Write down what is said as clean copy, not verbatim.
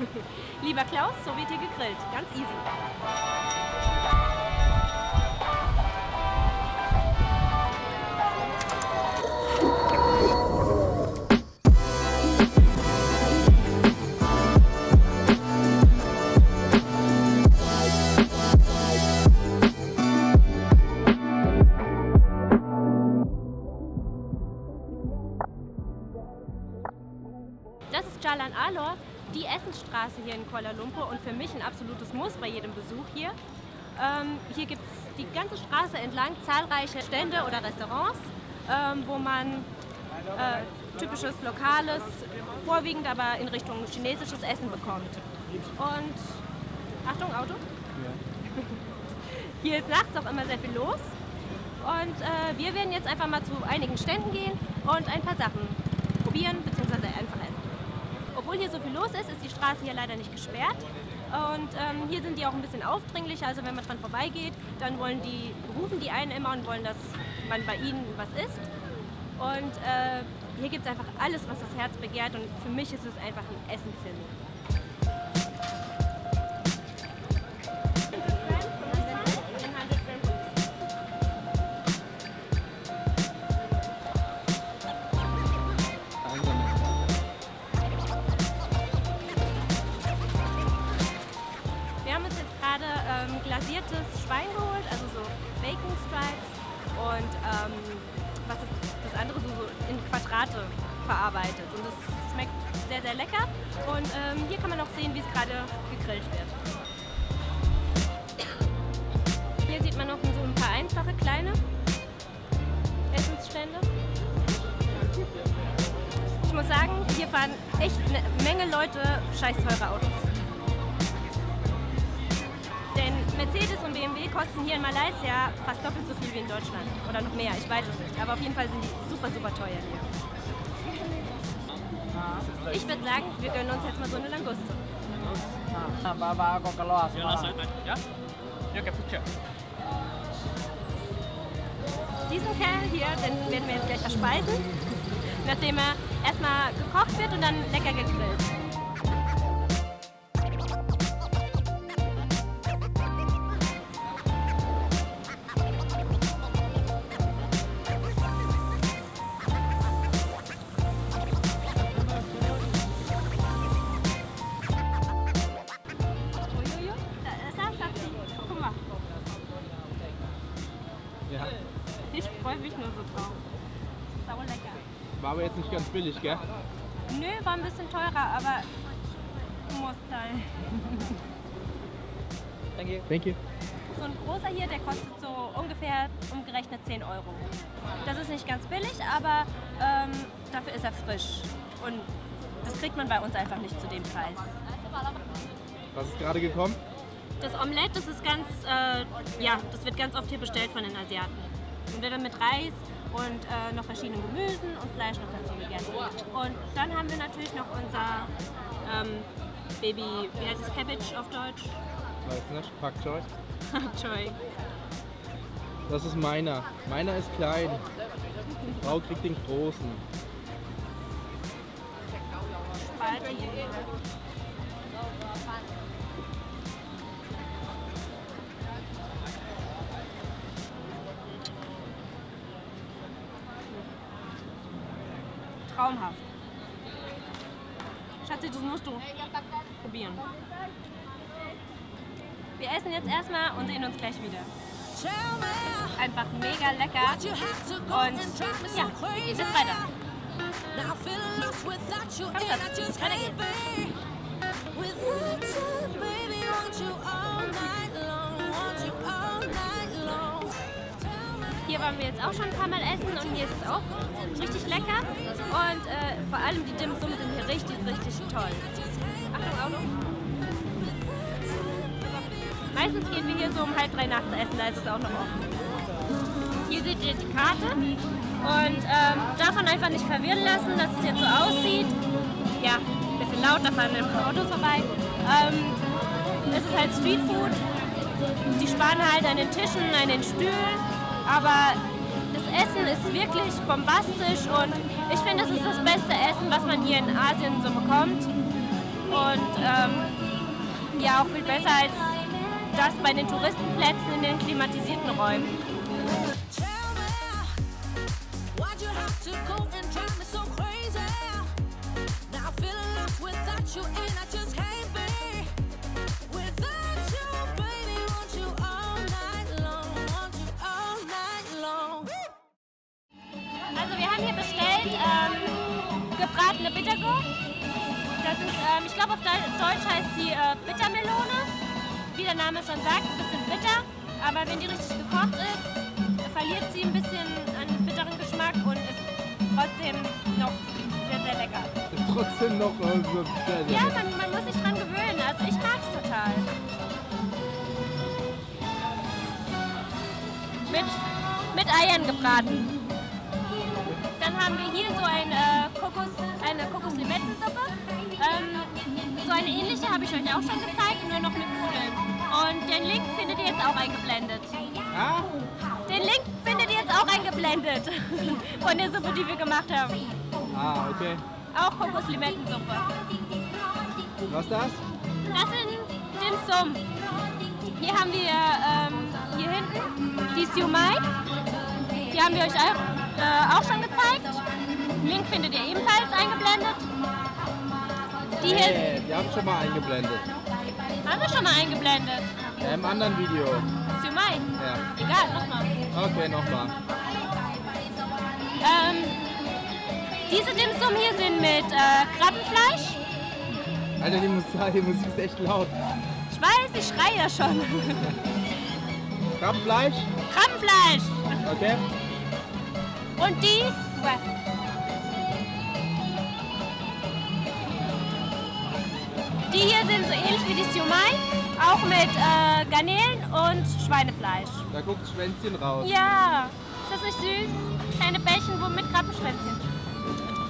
Lieber Klaus, so wird hier gegrillt. Ganz easy. Das ist Jalan Alor, die Essensstraße hier in Kuala Lumpur und für mich ein absolutes Muss bei jedem Besuch hier. Hier gibt es die ganze Straße entlang zahlreiche Stände oder Restaurants, wo man typisches lokales, vorwiegend aber in Richtung chinesisches Essen bekommt. Und Achtung, Auto! Ja. Hier ist nachts auch immer sehr viel los und wir werden jetzt einfach mal zu einigen Ständen gehen und ein paar Sachen probieren bzw. einfach essen. Obwohl hier so viel los ist, ist die Straße hier leider nicht gesperrt. Und hier sind die auch ein bisschen aufdringlich. Also wenn man dran vorbeigeht, dann rufen die einen immer und wollen, dass man bei ihnen was isst. Und hier gibt es einfach alles, was das Herz begehrt. Und für mich ist es einfach ein Essenshimmel. Glasiertes Schwein geholt, also so Bacon Stripes und was ist das andere, so in Quadrate verarbeitet. Und das schmeckt sehr, sehr lecker. Und hier kann man auch sehen, wie es gerade gegrillt wird. Hier sieht man noch so ein paar einfache kleine Essensstände. Ich muss sagen, hier fahren echt eine Menge Leute scheiß teure Autos. Denn Mercedes und BMW kosten hier in Malaysia fast doppelt so viel wie in Deutschland. Oder noch mehr, ich weiß es nicht. Aber auf jeden Fall sind die super, super teuer hier. Ich würde sagen, wir gönnen uns jetzt mal so eine Languste. Diesen Kerl hier, den werden wir jetzt gleich verspeisen, nachdem er erstmal gekocht wird und dann lecker gegrillt. Ja. Ich freue mich nur so drauf. Sau lecker. War aber jetzt nicht ganz billig, gell? Nö, war ein bisschen teurer, aber muss sein. Thank you. Thank you. So ein großer hier, der kostet so ungefähr umgerechnet 10 €. Das ist nicht ganz billig, aber dafür ist er frisch. Und das kriegt man bei uns einfach nicht zu dem Preis. Was ist gerade gekommen? Das Omelette, das ist ganz, das wird ganz oft hier bestellt von den Asiaten. Und wird dann mit Reis und noch verschiedenen Gemüsen und Fleisch noch dazu gegessen. Und dann haben wir natürlich noch unser Baby, wie heißt es, Cabbage auf Deutsch? Weiß nicht, Pak Choi. Pak Choi. Das ist meiner. Meiner ist klein. Die Frau kriegt den großen. Spalte. Traumhaft. Schatzi, das musst du probieren. Wir essen jetzt erstmal und sehen uns gleich wieder. Einfach mega lecker. Und ja, geht jetzt weiter. Komm Schatz, weiter geht's. Hier waren wir jetzt auch schon ein paar Mal essen und hier ist es auch richtig lecker. Und vor allem die Dim Sum sind hier richtig, richtig toll. Achtung, Auto. Meistens gehen wir hier so um 2:30 nachts essen, da ist es auch noch offen. Hier seht ihr die Karte und davon einfach nicht verwirren lassen, dass es jetzt so aussieht. Ja, ein bisschen laut, da fahren Autos vorbei. Es ist halt Streetfood. Die sparen halt an den Tischen, an den Stühlen, aber das Essen ist wirklich bombastisch und ich finde, das ist das beste Essen, was man hier in Asien so bekommt. und ja auch viel besser als das bei den Touristenplätzen in den klimatisierten Räumen. Also wir haben hier bestellt gebratene Bittergourd. Das ist, ich glaube auf Deutsch heißt sie Bittermelone. Wie der Name schon sagt, ein bisschen bitter. Aber wenn die richtig gekocht ist, verliert sie ein bisschen an bitteren Geschmack und ist trotzdem noch sehr, sehr lecker. Ist trotzdem noch sehr, sehr Ja, lecker. man muss sich dran gewöhnen. Also ich mag es total. Mit Eiern gebraten. Dann haben wir hier so eine Kokos-Limettensuppe. So eine ähnliche habe ich euch auch schon gezeigt, nur noch mit Nudeln. Und den Link findet ihr jetzt auch eingeblendet. Ah? Den Link findet ihr jetzt auch eingeblendet von der Suppe, die wir gemacht haben. Ah, okay. Auch Kokos-Limettensuppe. Was ist das? Das sind Dim Sum. Hier haben wir hier hinten die Siu Mai. Die haben wir euch auch schon gezeigt. Den Link findet ihr ebenfalls eingeblendet. Die hier Die haben schon mal eingeblendet. haben wir schon mal eingeblendet. Ja, im anderen Video. Siu Mai. Ja. Egal, nochmal. Okay, nochmal. Diese Dim Sum hier sind mit Krabbenfleisch. Alter, die Musik ist echt laut. Ich weiß, ich schreie ja schon. Krabbenfleisch? Krabbenfleisch. Okay. Und die hier sind so ähnlich wie die Siu Mai, auch mit Garnelen und Schweinefleisch. Da guckt Schwänzchen raus. Ja, ist das nicht süß? Kleine Bällchen mit Krabbenschwänzchen.